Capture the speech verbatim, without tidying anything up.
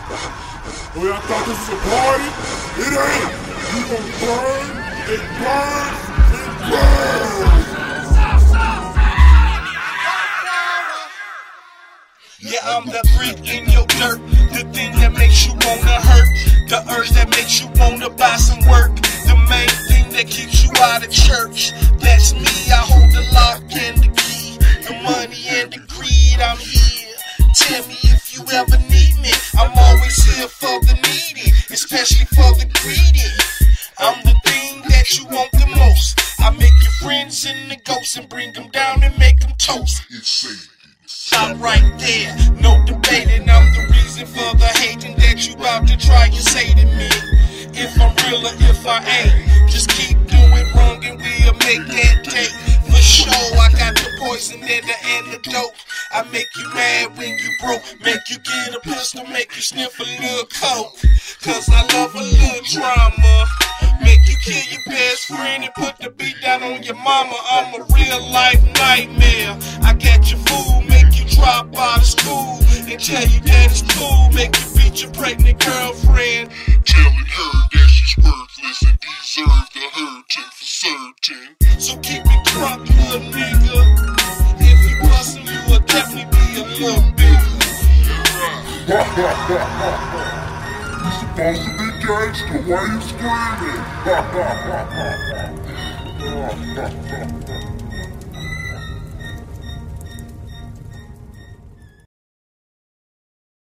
Oh, y'all thought this was a party? It ain't! You gon' burn and burn and burn! Yeah, I'm the brick in your dirt, the thing that makes you wanna hurt, the urge that makes you wanna buy some work, the main thing that keeps you out of church. That's me, I hold the lock and the key, the money and the greed. I'm here, tell me if you ever need me. I'm always here for the needy, especially for the greedy. I'm the thing that you want the most. I make your friends and the ghosts and bring them down and make them toast. I'm right there, no debating. I'm the reason for the hating that you about to try and say to me. If I'm real or if I ain't, just keep doing wrong and we'll make that date. For sure, I got the poison and the antidote. I make you mad when you broke, make you get a pistol, make you sniff a little coke. Cause I love a little drama. Make you kill your best friend and put the beat down on your mama. I'm a real life nightmare. I got your fool, make you drop out of school and tell you that it's cool. Make you beat your pregnant girlfriend, telling her that she's worthless and deserves the hurting for certain. So keep it crunk, little nigga. If you bustin', you will definitely be a little bigger. You supposed to be gangster, why you screaming?